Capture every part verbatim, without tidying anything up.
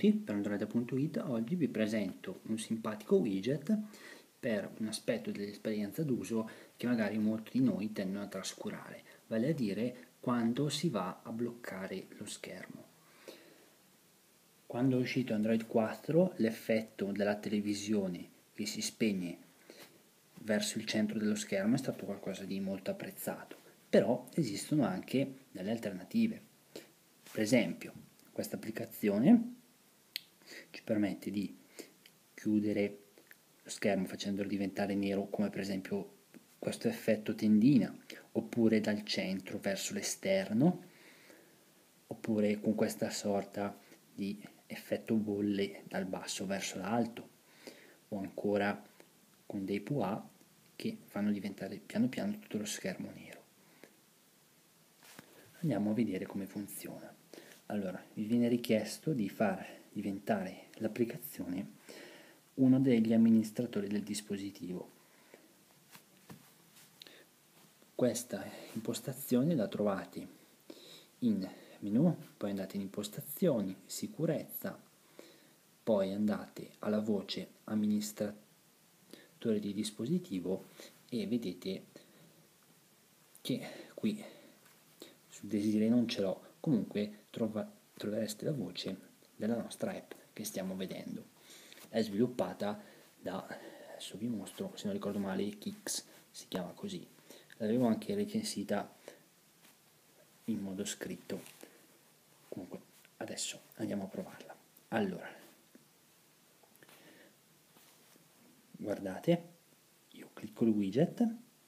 benvenuti per Android punto it. Oggi vi presento un simpatico widget per un aspetto dell'esperienza d'uso che magari molti di noi tendono a trascurare, vale a dire quando si va a bloccare lo schermo. Quando è uscito Android quattro, l'effetto della televisione che si spegne verso il centro dello schermo è stato qualcosa di molto apprezzato, però esistono anche delle alternative. Per esempio, questa applicazione ci permette di chiudere lo schermo facendolo diventare nero, come per esempio questo effetto tendina, oppure dal centro verso l'esterno, oppure con questa sorta di effetto bolle dal basso verso l'alto, o ancora con dei pois che fanno diventare piano piano tutto lo schermo nero. Andiamo a vedere come funziona. Allora, vi viene richiesto di far diventare l'applicazione uno degli amministratori del dispositivo. Questa impostazione la trovate in menu, poi andate in impostazioni, sicurezza, poi andate alla voce amministratore di dispositivo e vedete che qui sul desideri non ce l'ho, comunque trova, trovereste la voce della nostra app che stiamo vedendo. È sviluppata da, adesso vi mostro, se non ricordo male, Kix si chiama così. L'avevo anche recensita in modo scritto. Comunque adesso andiamo a provarla. Allora, guardate, io clicco il widget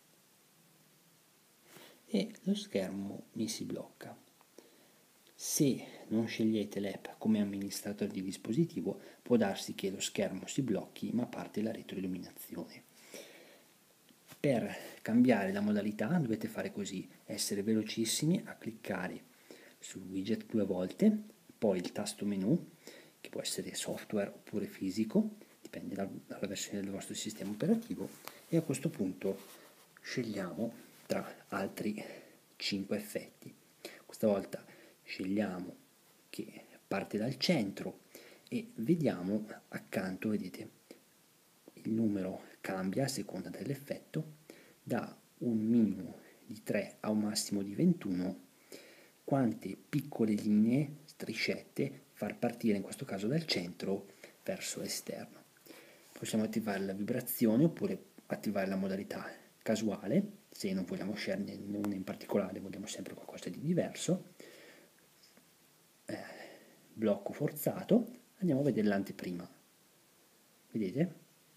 e lo schermo mi si blocca. Se non scegliete l'app come amministratore di dispositivo, può darsi che lo schermo si blocchi ma parte la retroilluminazione. Per cambiare la modalità dovete fare così: essere velocissimi a cliccare sul widget due volte, poi il tasto menu, che può essere software oppure fisico, dipende dalla versione del vostro sistema operativo, e a questo punto scegliamo tra altri cinque effetti. Questa volta scegliamo che parte dal centro e vediamo accanto, vedete, il numero cambia a seconda dell'effetto, da un minimo di tre a un massimo di ventuno, quante piccole linee, striscette, far partire in questo caso dal centro verso l'esterno. Possiamo attivare la vibrazione oppure attivare la modalità casuale, se non vogliamo sceglierne una in particolare, vogliamo sempre qualcosa di diverso. Eh, blocco forzato, andiamo a vedere l'anteprima, vedete?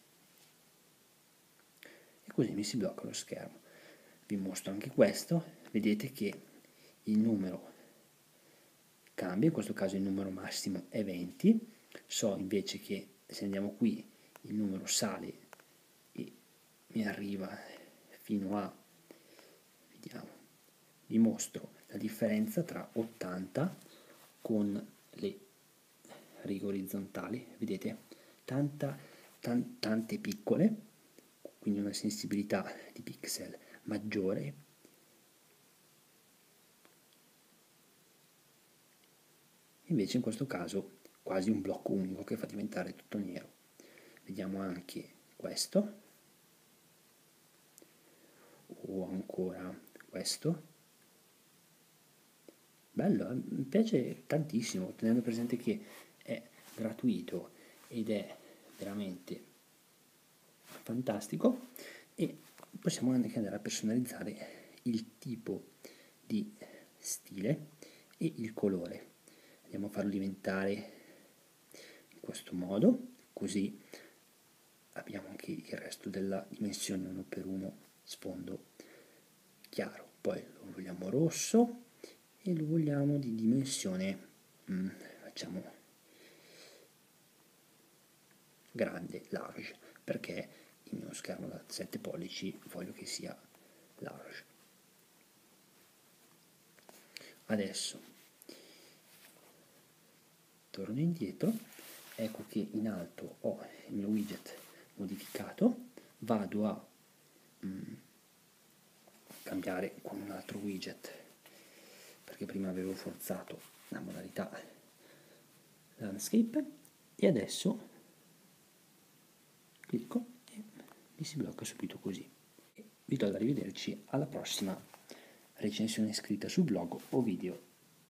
E così mi si blocca lo schermo. Vi mostro anche questo, vedete che il numero cambia, in questo caso il numero massimo è venti, so invece che se andiamo qui il numero sale e mi arriva fino a, vediamo, vi mostro la differenza tra ottanta con le righe orizzontali, vedete, tanta, tan, tante piccole, quindi una sensibilità di pixel maggiore, invece in questo caso quasi un blocco unico che fa diventare tutto nero. Vediamo anche questo, o ancora questo. Bello, eh? Mi piace tantissimo, tenendo presente che è gratuito ed è veramente fantastico, e possiamo anche andare a personalizzare il tipo di stile e il colore. Andiamo a farlo diventare in questo modo, così abbiamo anche il resto della dimensione uno per uno, sfondo chiaro. Poi lo vogliamo rosso e lo vogliamo di dimensione, mm, facciamo grande, large, perché il mio schermo da sette pollici voglio che sia large. Adesso torno indietro, ecco che in alto ho il mio widget modificato, vado a mm, cambiare con un altro widget, perché prima avevo forzato la modalità landscape e adesso clicco e mi si blocca subito così. Vi do da rivederci alla prossima recensione scritta sul blog o video